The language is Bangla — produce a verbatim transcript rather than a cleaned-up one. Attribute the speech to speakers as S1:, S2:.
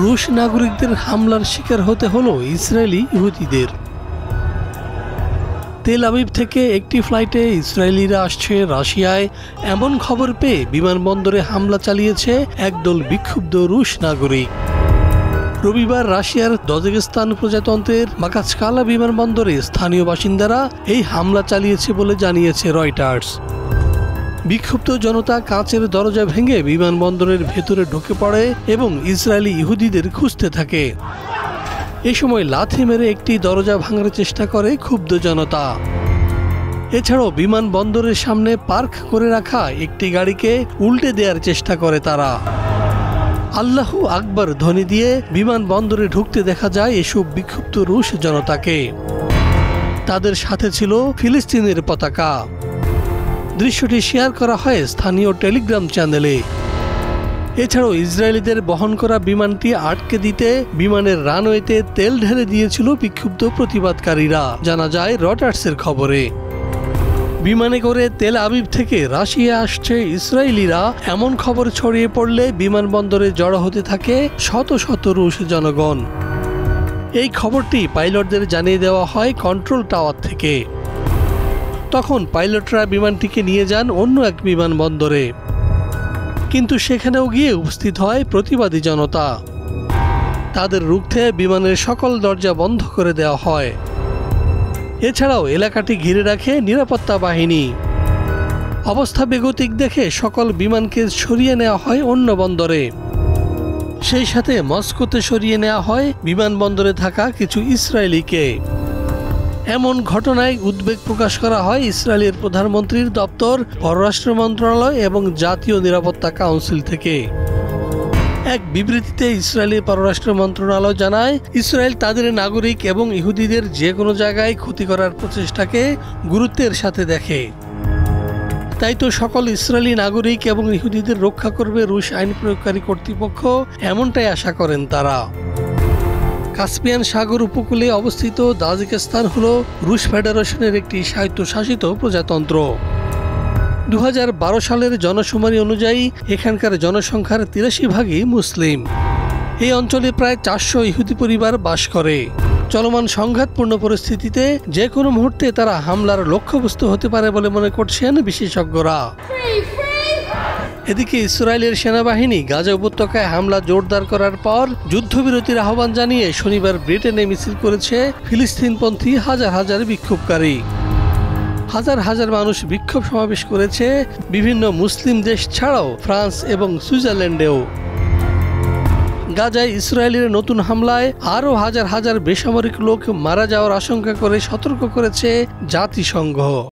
S1: রুশ নাগরিকদের হামলার শিকার হতে হলো ইসরায়েলি ইহুদিদের। তেল আবিব থেকে একটি ফ্লাইটে ইসরায়েলিরা আসছে রাশিয়ায়, এমন খবর পেয়ে বিমানবন্দরে হামলা চালিয়েছে একদল বিক্ষুব্ধ রুশ নাগরিক। রবিবার রাশিয়ার দাজেকিস্তান প্রজাতন্ত্রের মাখাচকালা বিমানবন্দরে স্থানীয় বাসিন্দারা এই হামলা চালিয়েছে বলে জানিয়েছে রয়টার্স। বিক্ষুব্ধ জনতা কাঁচের দরজা ভেঙে বিমানবন্দরের ভেতরে ঢুকে পড়ে এবং ইসরায়েলি ইহুদিদের খুঁজতে থাকে। এ সময় লাথি মেরে একটি দরজা ভাঙার চেষ্টা করে ক্ষুব্ধ জনতা। এছাড়াও বিমানবন্দরের সামনে পার্ক করে রাখা একটি গাড়িকে উল্টে দেওয়ার চেষ্টা করে তারা। আল্লাহু আকবার ধ্বনি দিয়ে বিমানবন্দরে ঢুকতে দেখা যায় এসব বিক্ষুব্ধ রুশ জনতাকে। তাদের সাথে ছিল ফিলিস্তিনের পতাকা। দৃশ্যটি শেয়ার করা হয় স্থানীয় টেলিগ্রাম চ্যানেলে। এছাড়াও ইসরায়েলিদের বহন করা বিমানটি আটকে দিতে বিমানের রানওয়েতে তেল ঢেলে দিয়েছিল বিক্ষুব্ধ প্রতিবাদকারীরা, জানা যায় রয়টার্সের খবরে। বিমানে করে তেল আবিব থেকে রাশিয়া আসছে ইসরায়েলিরা, এমন খবর ছড়িয়ে পড়লে বিমানবন্দরে জড়ো হতে থাকে শত শত রুশ জনগণ। এই খবরটি পাইলটদের জানিয়ে দেওয়া হয় কন্ট্রোল টাওয়ার থেকে। তখন পাইলটরা বিমানটিকে নিয়ে যান অন্য এক বিমানবন্দরে, কিন্তু সেখানেও গিয়ে উপস্থিত হয় প্রতিবাদী জনতা। তাদের রুখতে বিমানের সকল দরজা বন্ধ করে দেওয়া হয়। এছাড়াও এলাকাটি ঘিরে রাখে নিরাপত্তা বাহিনী। অবস্থা বেগতিক দেখে সকল বিমানকে সরিয়ে নেওয়া হয় অন্য বন্দরে। সেই সাথে মস্কোতে সরিয়ে নেওয়া হয় বিমানবন্দরে থাকা কিছু ইসরায়েলিকে। এমন ঘটনায় উদ্বেগ প্রকাশ করা হয় ইসরায়েলের প্রধানমন্ত্রীর দপ্তর, পররাষ্ট্র মন্ত্রণালয় এবং জাতীয় নিরাপত্তা কাউন্সিল থেকে। এক বিবৃতিতে ইসরায়েলের পররাষ্ট্র মন্ত্রণালয় জানায়, ইসরায়েল তাদের নাগরিক এবং ইহুদিদের যে কোনো জায়গায় ক্ষতি করার প্রচেষ্টাকে গুরুত্বের সাথে দেখে। তাই তো সকল ইসরায়েলি নাগরিক এবং ইহুদিদের রক্ষা করবে রুশ আইন প্রয়োগকারী কর্তৃপক্ষ, এমনটাই আশা করেন তারা। কাস্পিয়ান সাগর উপকূলে অবস্থিত দাজেকিস্তান হল রুশ ফেডারেশনের একটি স্বায়ত্তশাসিত প্রজাতন্ত্র। দু হাজার বারো সালের জনশুমারি অনুযায়ী এখানকার জনসংখ্যার তিরাশি ভাগই মুসলিম। এই অঞ্চলে প্রায় চারশো ইহুদি পরিবার বাস করে। চলমান সংঘাতপূর্ণ পরিস্থিতিতে যে কোনো মুহূর্তে তারা হামলার লক্ষ্যবস্তু হতে পারে বলে মনে করছেন বিশেষজ্ঞরা। এদিকে ইসরায়েলের সেনাবাহিনী গাজা উপত্যকায় হামলা জোরদার করার পর যুদ্ধবিরতির আহ্বান জানিয়ে শনিবার ব্রিটেনে মিছিল করেছে ফিলিস্তিনপন্থী হাজার হাজার বিক্ষোভকারী। হাজার হাজার মানুষ বিক্ষোভ সমাবেশ করেছে বিভিন্ন মুসলিম দেশ ছাড়াও ফ্রান্স এবং সুইজারল্যান্ডেও। গাজায় ইসরায়েলের নতুন হামলায় আরও হাজার হাজার বেসামরিক লোক মারা যাওয়ার আশঙ্কা করে সতর্ক করেছে জাতিসংঘ।